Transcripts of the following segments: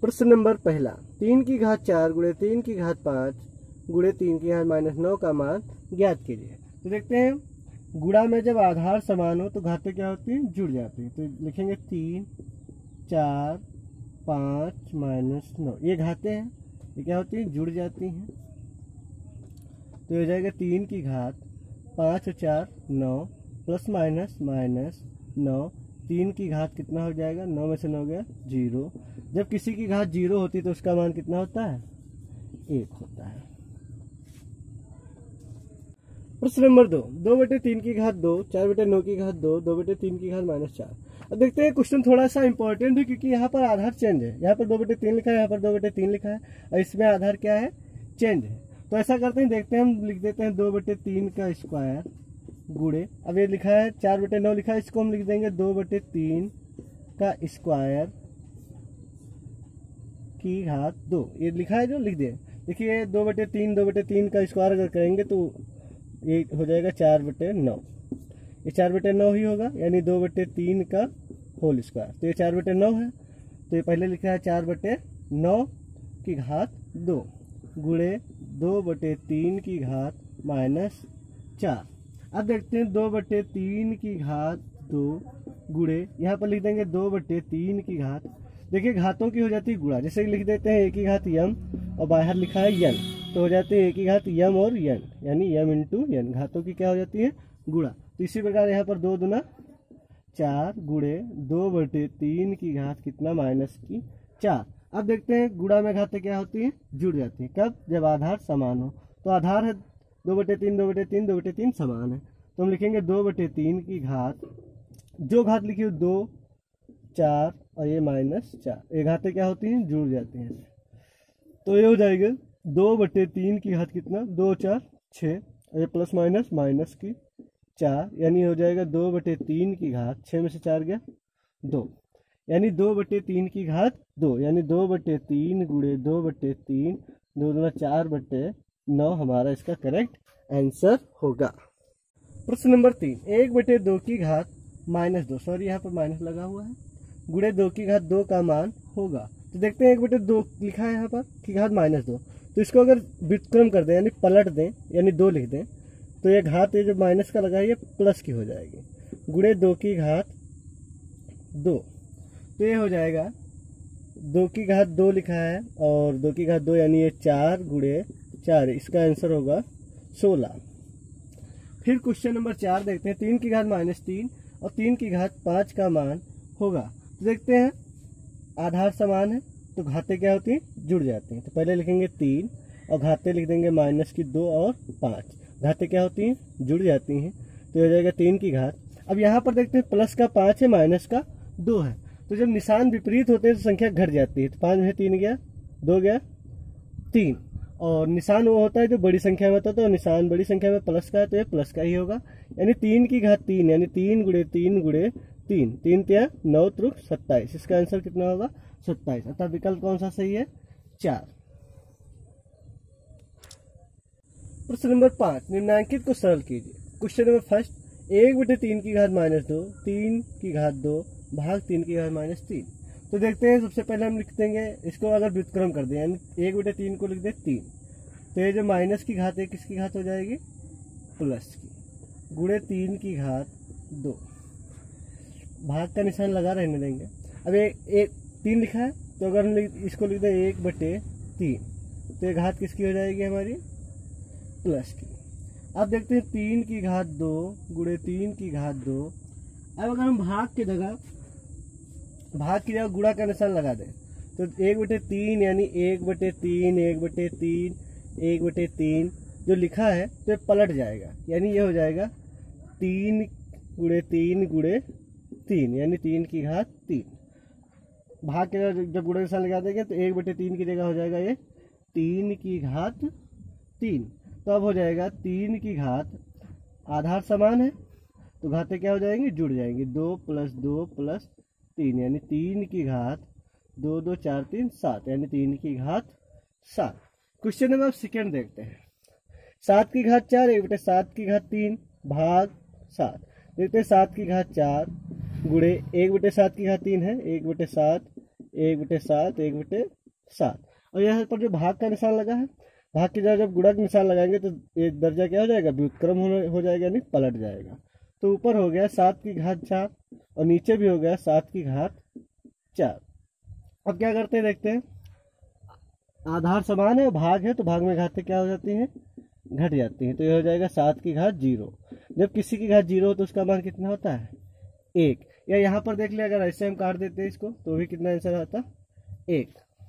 प्रश्न नंबर पहला, 3 की घात 4 गुणे 3 की घात 5 गुणे 3 की घात -9 का मान ज्ञात कीजिए। तो देखते हैं, गुणा में जब आधार समान हो तो घातें क्या होती हैं, जुड़ जाती हैं। तो लिखेंगे 3 4 5 -9, ये घातें हैं, ये क्या होती हैं, जुड़ जाती हैं। तो हो जाएगा 3 की घात 5 और 4 9 प्लस माइनस -9, 3 की घात कितना हो जाएगा, 9 में से 9 गया 0। जब किसी की घात 0 होती है तो उसका मान कितना होता है, 1 होता है। प्रश्न नंबर 2, 2/3 की घात 2, 4/9 की घात 2, 2/3 की घात -4। अब देखते हैं, क्वेश्चन थोड़ा सा इंपॉर्टेंट है क्योंकि यहाँ पर आधार चेंज है। यहाँ पर 2/3 लिखा है, यहाँ पर 2/3 लिखा है, और इसमें आधार क्या है, चेंज है। तो ऐसा करते हैं, देखते हैं, हम लिख देते हैं 2/3 का स्क्वायर गुणे, अब ये लिखा है 4/9 लिखा है, इसको हम लिख देंगे 2/3 का स्क्वायर की घात 2। ये लिखा है जो, लिख दिए। देखिए 2/3 का स्क्वायर अगर करेंगे तो ये हो जाएगा 4/9, ये 4/9 ही होगा, यानी 2/3 का होल स्क्वायर। तो ये 4/9 है, तो ये पहले लिखा है 4/9 की घात 2 गुणे 2/3 की घात -4। अब देखते हैं 2/3 की घात 2 गुणे, यहाँ पर लिख देंगे 2/3 की घात। देखिए घातों की हो जाती है गुणा, जैसे लिख देते हैं a की घात m और बाहर लिखा है n, तो हो जाती है a की घात m और n, यानी m इंटू n। घातों की क्या हो जाती है, गुणा। तो इसी प्रकार यहाँ पर 2 दूना 4 गुणे 2/3 की घात कितना, -4। अब देखते हैं गुणा में घातें क्या होती हैं, जुड़ जाती हैं। कब, जब आधार समान हो। तो आधार है 2/3 2/3 2/3 समान है, तो हम लिखेंगे 2/3 की घात, जो घात लिखी हो 2 4 और ये -4, ये घातें क्या होती हैं, जुड़ जाती हैं। तो ये हो जाएगा 2/3 की घात कितना, 2 4 6, और ये प्लस माइनस माइनस की 4, यानी हो जाएगा 2/3 की घात 6 में से 4 गया 2, यानी 2/3 की घात 2, यानी 2/3 गुणे 2/3, 2 दूना 4/9 हमारा इसका करेक्ट आंसर होगा। प्रश्न नंबर 3, 1/2 की घात -2, सॉरी यहाँ पर माइनस लगा हुआ है, गुणे 2 की घात 2 का मान होगा। तो देखते हैं 1/2 लिखा है यहाँ पर की घात -2, तो इसको अगर व्युत्क्रम कर दें यानी पलट दें, यानी 2 लिख दें, तो ये घात ये जो माइनस का लगा है ये प्लस की हो जाएगी, गुणे 2 की घात 2। तो ये हो जाएगा 2 की घात 2 लिखा है और 2 की घात 2, यानी ये 4 गुणे 4, इसका आंसर होगा 16। फिर क्वेश्चन नंबर 4 देखते हैं, 3 की घात -3 और 3 की घात 5 का मान होगा। तो देखते हैं, आधार समान है तो घातें क्या होती हैं, जुड़ जाती हैं। तो पहले लिखेंगे 3 और घातें लिख देंगे -2 और 5, घातें क्या होती हैं, जुड़ जाती हैं। तो हो जाएगा 3 की घात। अब यहाँ पर देखते हैं प्लस का 5 है, माइनस का 2 है, तो जब निशान विपरीत होते हैं तो संख्या घट जाती है। तो 5 में 3 गया, 2 गया 3, और निशान वो होता है जो बड़ी संख्या में होता है, तो निशान बड़ी संख्या में प्लस का है, तो ये प्लस का ही होगा, यानी 3 की घात 3, यानी 3 गुणे 3 गुणे 3, 3 3 9 त्रुक 27, इसका आंसर कितना होगा, 27। अतः विकल्प कौन सा सही है, 4। प्रश्न नंबर 5, निम्नांकित को सरल कीजिए। क्वेश्चन नंबर फर्स्ट, 1/3 की घात -2, 3 की घात 2 भाग 3 की घात -3। तो देखते हैं, सबसे पहले हम लिख देंगे इसको, अगर व्युत्क्रम कर दें यानी 1/3 को लिख दे 3, तो ये जो माइनस की घात है किसकी घात हो जाएगी, प्लस की, गुणे 3 की घात 2, भाग का निशान लगा रहने देंगे। अब एक 3 लिखा है, तो अगर हम इसको लिख दें 1/3, तो ये घात किसकी हो जाएगी, हमारी प्लस की। अब देखते हैं 3 की घात 2 गुणे 3 की घात 2। अब अगर हम भाग की जगह गुणा का निशान लगा दें, तो 1/3 यानी 1/3 1/3 1/3 जो लिखा है तो ये पलट जाएगा, यानी ये हो जाएगा 3 गुणे 3 गुणे 3, यानी 3 की घात 3। भाग के जब गुणा निशान लगा देंगे तो 1/3 की जगह हो जाएगा ये 3 की घात 3। तो अब हो जाएगा 3 की घात, आधार समान है तो घातें क्या हो जाएंगी, जुड़ जाएंगी, 2 + 2 + 3, यानी 3 की घात 2 2 4 3 7, यानी 3 की घात 7। क्वेश्चन नंबर सेकेंड देखते हैं, 7 की घात 4 1/7 की घात 3 भाग 7। देखते हैं 7 की घात 4 गुणे 1/7 की घात 3 है, 1/7 1/7, 1/7। और यहाँ पर जो भाग का निशान लगा है, भाग की जगह जब गुणक निशान लगाएंगे तो ये दर्जा क्या हो जाएगा, व्युत्क्रम हो जाएगा, यानी पलट जाएगा। तो ऊपर हो गया 7⁴ और नीचे भी हो गया 7⁴। अब क्या करते हैं देखते हैं, आधार समान है और भाग है तो भाग में घातें क्या हो जाती हैं, घट जाती हैं। तो ये हो जाएगा 7⁴। जब किसी की घात 0 हो तो उसका मान कितना होता है, 1। या यहाँ पर देख लिया, अगर ऐसे हम काट देते हैं इसको तो भी कितना आंसर आता, 1।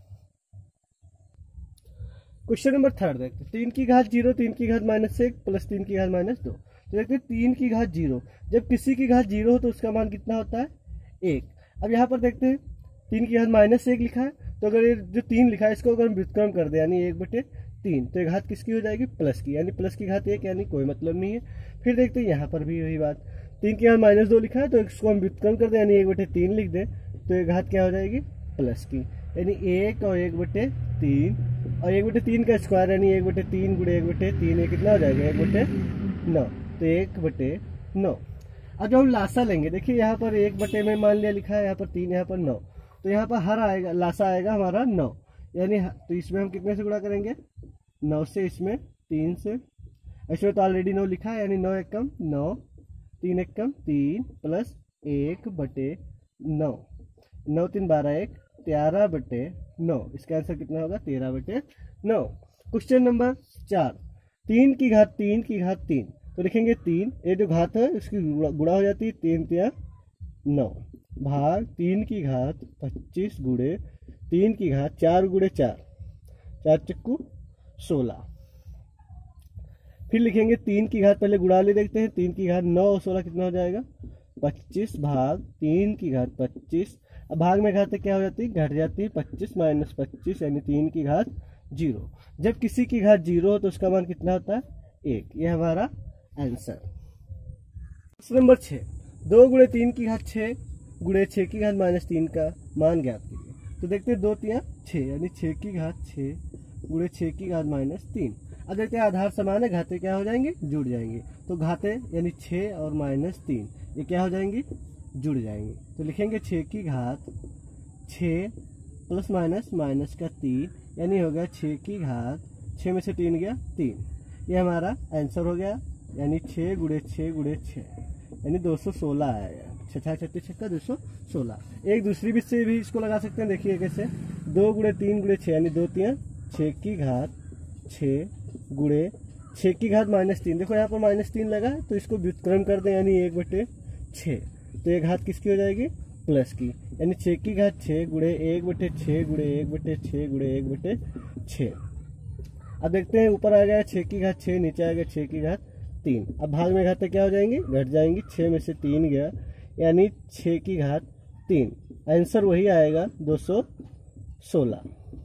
क्वेश्चन नंबर 3 देखते हैं। 3⁻0 3⁻−1 प्लस 3⁻−2। तो देखते हैं 3⁻0, जब किसी की घात 0 हो तो उसका मान कितना होता है, 1। अब यहाँ पर देखते हैं 3⁻−1 लिखा है, तो अगर ये जो 3 लिखा है इसको अगर हम व्युत्क्रम कर दे यानी 1/3, तो ये घात किसकी हो जाएगी, प्लस की, यानी प्लस की घात 1, यानी कोई मतलब नहीं है। फिर देखते हैं यहाँ पर भी वही बात, 3⁻−2 लिखा है तो इसको हम व्युत्क्रम कर दे यानी 1/3 लिख दे, तो ये घात क्या हो जाएगी, प्लस की, यानी 1 और 1/3 और 1/3 का स्क्वायर यानी 1/3 × 1/3, ये कितना हो जाएगा, 1/9। तो 1/9। अब जब हम लासा लेंगे, देखिए यहाँ पर 1/, में मान लिया लिखा है, यहाँ पर 3, यहाँ पर 9, तो यहाँ पर हर आएगा, लासा आएगा हमारा 9, यानी तो इसमें हम कितने से गुणा करेंगे, 9 से, इसमें 3 से, इसमें तो ऑलरेडी 9 लिखा है, यानी 9 एकम 9, 3 एकम 3 प्लस 1/9, 9 3 12 1 13/9। इसका आंसर कितना होगा, 13/9। क्वेश्चन नंबर 4, 3⁻3 तो लिखेंगे 3, ये जो घात है उसकी गुणा हो जाती है, 3 × 9 भाग 3⁻25 × 3⁻4 × 4, 4 चक्कू 16। फिर लिखेंगे 3 की घात, पहले गुणा ले देखते हैं, 3⁻9 और 16 कितना हो जाएगा, 25 भाग 3⁻25। अब भाग में घातें क्या हो जाती है, घट जाती है, 25 - 25 यानी 3⁻0। जब किसी की घात 0 हो तो उसका मान कितना होता है, 1। ये हमारा आंसर। प्रश्न नंबर 6, 2 × 3⁻6 × 6⁻−3 का मान ज्ञात कीजिए। तो देखते हैं 2 × 6 यानी 6⁻6 × 6⁻−3। अब देखते हैं आधार समान है, घातें क्या हो जाएंगे, जुड़ जाएंगे। तो घातें यानी 6 और -3 ये क्या हो जाएंगी, जुड़ जाएंगे। तो लिखेंगे 6 प्लस माइनस का 3 यानी हो गया 6 में से 3 गया 3। ये हमारा आंसर हो गया, यानी 6 × 6 × 6 यानी 216 आएगा। 6 6 6 216। एक दूसरी विधि से भी इसको लगा सकते हैं, देखिए कैसे, 2 × 3 × 6 यानी 2 3 6 × 6⁻3। देखो यहाँ पर -3 लगा है तो इसको व्युत्क्रम कर दें यानी 1/6, तो ये घात किसकी हो जाएगी, प्लस की, यानी 6⁻6 × 1/6 × 1/6 × 1/6। अब देखते हैं ऊपर आ गया 6⁻6, नीचे आ गया 6⁻3। अब भाग में घातें क्या हो जाएंगी, घट जाएंगी, 6 में से 3 गया यानी 6⁻3। आंसर वही आएगा 216।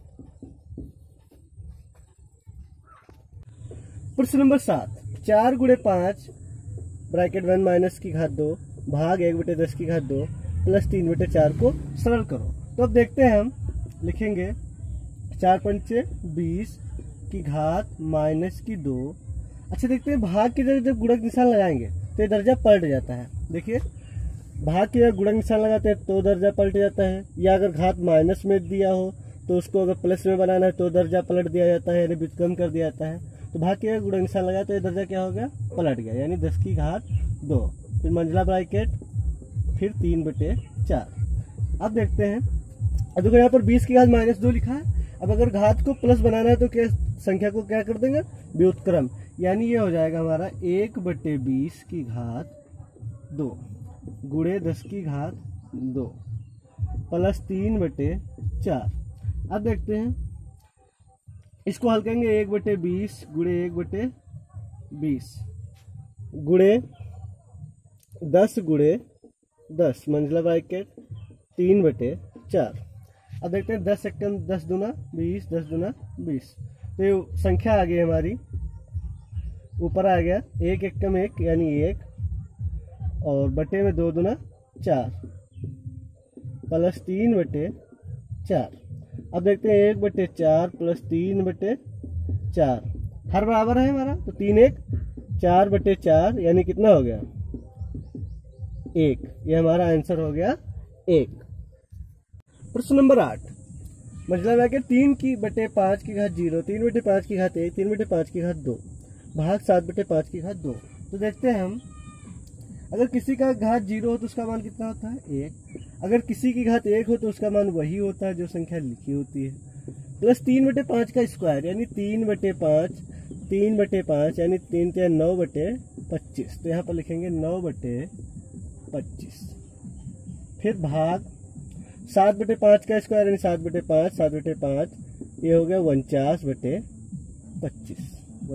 प्रश्न नंबर 7, 4 × 5 ब्रैकेट 1 - की घात 2 भाग 1/10 प्लस 3/4 को सरल करो। तो अब देखते हैं, हम लिखेंगे 4 पंचे 20 की घात -2। अच्छा देखते हैं, भाग की जगह जब गुणक निशान लगाएंगे तो ये दर्जा पलट जाता है। देखिए भाग की जगह गुणक निशान लगाते हैं तो दर्जा पलट जाता है, या अगर घात माइनस में दिया हो तो उसको अगर प्लस में बनाना है तो दर्जा पलट दिया जाता है, यानी व्युत्क्रम कर दिया जाता है। तो भाग के गुणक निशान लगाया तो ये दर्जा क्या हो गया, पलट गया, यानी 10 की घात 2, फिर मंझला ब्रैकेट, फिर 3/4। अब देखते हैं, अब देखो यहाँ पर 20 की घात -2 लिखा है। अब अगर घात को प्लस बनाना है तो क्या संख्या को क्या कर देंगे, व्युत्क्रम, यानी ये हो जाएगा हमारा 1/20 की घात 2 गुणे 10 की घात 2 प्लस 3/4। अब देखते हैं इसको हल करेंगे, 1/20 गुणे 1/20 गुणे 10 गुणे 10 मंझला ब्रैकेट 3/4। अब देखते हैं 10 एकम 10 दूना 20, 10 दूना 20। तो ये संख्या आ गई हमारी, ऊपर आ गया 1 एकम 1 यानी 1 और बटे में 2 दूना 4 प्लस 3/4। अब देखते हैं 1/4 प्लस 3/4 हर बराबर है हमारा, तो 3 1 4/4 यानी कितना हो गया, 1। ये हमारा आंसर हो गया 1। प्रश्न नंबर 8, मतलब है कि 3/5 की घात 0, 3/5 की घात 1, 3/5 की घात 2 भाग 7/5 की घात 2। तो देखते हैं हम, अगर किसी का घात 0 हो तो उसका मान कितना होता है 1, अगर किसी की घात 1 हो तो उसका मान वही होता है जो संख्या लिखी होती है, प्लस 3/5 का स्क्वायर यानी 3/5, 3/5 यानी 3 × 9/25, तो यहाँ पर लिखेंगे 9/25, फिर भाग 7/5 का स्क्वायर यानी 7/5, 7/5 ये हो गया 49/25,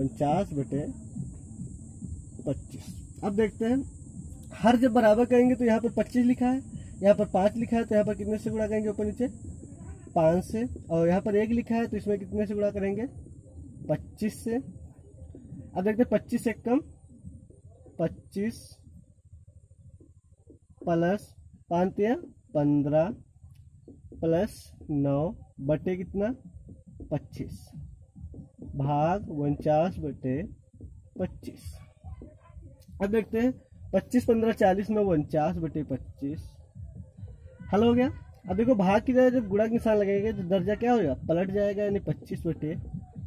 49/25। अब देखते हैं, हर जब बराबर करेंगे तो यहाँ पर 25 लिखा है, यहाँ पर 5 लिखा है, तो यहाँ पर कितने से गुणा करेंगे ऊपर नीचे 5 से, और यहाँ पर 1 लिखा है तो इसमें कितने से गुणा करेंगे 25 से। अब देखते हैं 25 से कम 25 प्लस 5 या 15 प्लस 9 बटे कितना 25 भाग 49/25। अब देखते हैं 25 15 40 में 49/25 हल हो गया। अब देखो भाग की जगह जब गुणा का निशान लगेगा तो दर्जा क्या होगा पलट जाएगा, यानी 25/49,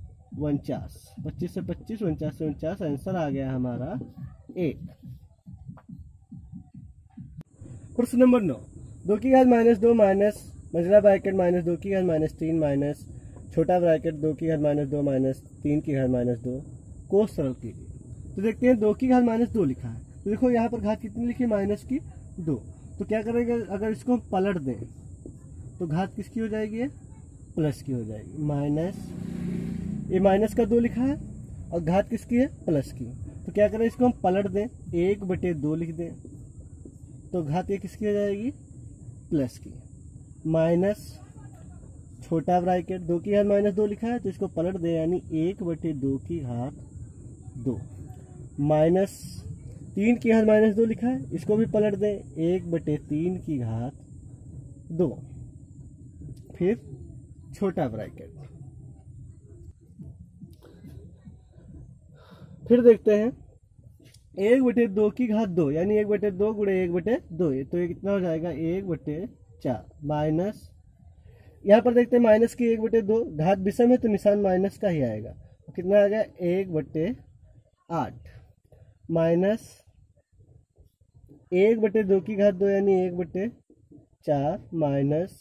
25 से 25, 49 से 49, आंसर आ गया हमारा 1। प्रश्न नंबर 9, 2 की घात -2 माइनस मझला ब्रैकेट -2 की घात -3 माइनस छोटा ब्रैकेट 2 की घात -2 माइनस 3 की घात -2 को सरल कीजिए। तो देखते हैं 2 की घात -2 लिखा है, तो देखो यहाँ पर घात कितनी लिखी -2, तो क्या करेंगे अगर इसको हम पलट दें तो घात किसकी हो जाएगी प्लस की हो जाएगी, माइनस ये माइनस का 2 लिखा है और घात किसकी है प्लस की, तो क्या करें इसको हम पलट दें 1/2 लिख दें तो घात ये किसकी हो जाएगी प्लस की, माइनस छोटा ब्रैकेट 2 की घात -2 लिखा है तो इसको पलट दें यानी 1/2 की घात 2, माइनस 3 की घात -2 लिखा है इसको भी पलट दें 1/3 की घात 2, फिर छोटा ब्रैकेट। फिर देखते हैं 1/2 की घात 2 यानी 1/2 गुणे 1/2, तो ये कितना हो जाएगा 1/4 माइनस, यहाँ पर देखते हैं माइनस की 1/2, घात विषम है तो निशान माइनस का ही आएगा, तो कितना आ गया 1/8 माइनस 1/2 की घात 2 यानी 1/4 माइनस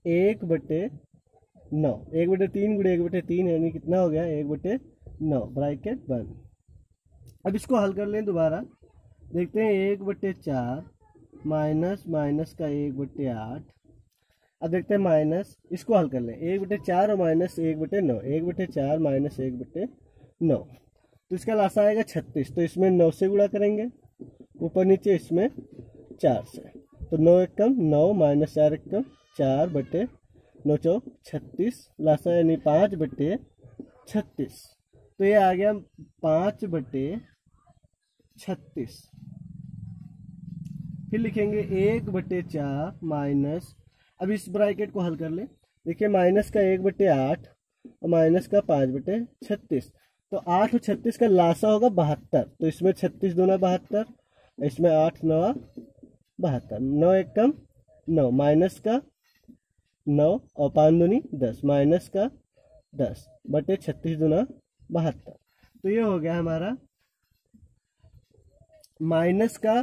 1/9, 1/3 गुणे 1/3 यानी कितना हो गया 1/9 ब्रैकेट बंद। अब इसको हल कर लें दोबारा, देखते हैं 1/4 माइनस माइनस का 1/8, अब देखते हैं माइनस, इसको हल कर लें 1/4 और माइनस 1/9, 1/4 माइनस 1/9, तो इसका लासा आएगा 36, तो इसमें 9 से गुणा करेंगे ऊपर नीचे, इसमें 4 से, तो 9 एकम 9 माइनस 4 एकम 4/9 चौक 36, लासा यानी 5/36, तो ये आ गया 5/36। फिर लिखेंगे 1/4 माइनस, अब इस ब्रैकेट को हल कर ले, देखिए माइनस का 1/8 और माइनस का 5/36, तो 8 और 36 का लासा होगा 72, तो इसमें 36 दूना 72, इसमें 8 9 72, 9 एकम 9 माइनस का 9 और 5 दूनी 10 माइनस का 10 बटे 36 दूना 72, तो ये हो गया हमारा माइनस का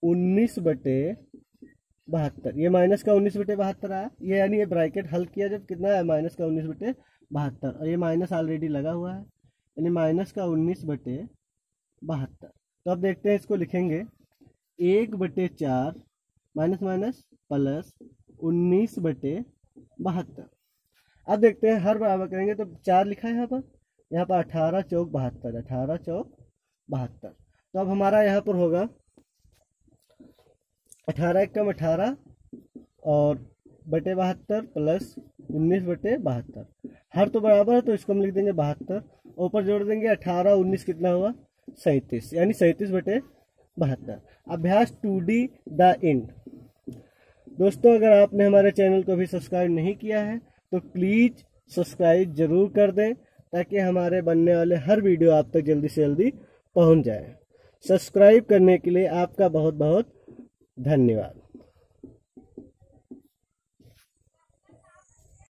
19/72, ये माइनस का 19/72 आया, ये यानी ये ब्रैकेट हल किया जब कितना है माइनस का 19/72, और ये माइनस ऑलरेडी लगा हुआ है यानी माइनस का 19/72। तो अब देखते हैं इसको लिखेंगे 1/4 माइनस माइनस प्लस 19/72। अब देखते हैं हर बराबर करेंगे तो 4 लिखा है यहाँ पर 18 चौक 72, 18 चौक 72, तो अब हमारा यहाँ पर होगा 18 एकम 18 और बटे 72 प्लस 19/72, हर तो बराबर है तो इसको हम लिख देंगे 72, ऊपर जोड़ देंगे 18 19 कितना हुआ 37, यानी 37/72। अभ्यास 2D द एंड। दोस्तों अगर आपने हमारे चैनल को भी सब्सक्राइब नहीं किया है तो प्लीज़ सब्सक्राइब जरूर कर दें ताकि हमारे बनने वाले हर वीडियो आप तक जल्दी से जल्दी पहुंच जाए। सब्सक्राइब करने के लिए आपका बहुत बहुत धन्यवाद।